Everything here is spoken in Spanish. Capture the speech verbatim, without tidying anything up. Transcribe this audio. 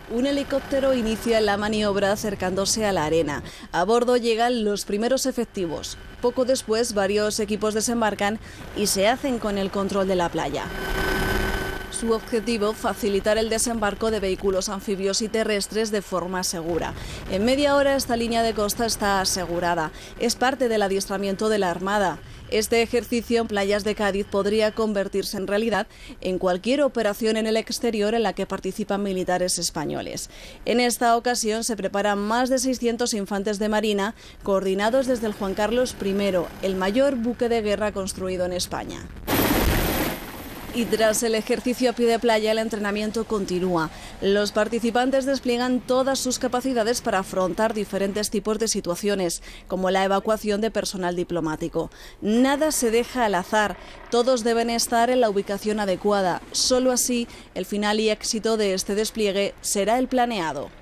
Un helicóptero inicia la maniobra acercándose a la arena. A bordo llegan los primeros efectivos. Poco después, varios equipos desembarcan y se hacen con el control de la playa. Su objetivo, facilitar el desembarco de vehículos anfibios y terrestres de forma segura. En media hora esta línea de costa está asegurada. Es parte del adiestramiento de la Armada. Este ejercicio en playas de Cádiz podría convertirse en realidad en cualquier operación en el exterior en la que participan militares españoles. En esta ocasión se preparan más de seiscientos infantes de marina, coordinados desde el Juan Carlos primero, el mayor buque de guerra construido en España. Y tras el ejercicio a pie de playa, el entrenamiento continúa. Los participantes despliegan todas sus capacidades para afrontar diferentes tipos de situaciones, como la evacuación de personal diplomático. Nada se deja al azar, todos deben estar en la ubicación adecuada. Solo así, el final y éxito de este despliegue será el planeado.